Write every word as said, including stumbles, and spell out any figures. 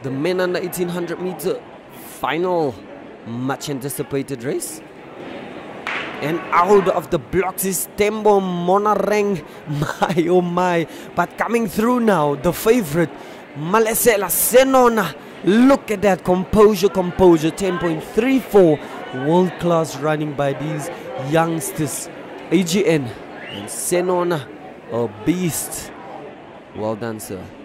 the men under eighteen hundred meter final, much anticipated race. And out of the blocks is Tembo Monareng. My oh my. But coming through now, the favorite, Malesela Senona. Look at that composure, composure. ten point three four. World class running by these youngsters. A G N and Senona, a beast. Well done, sir.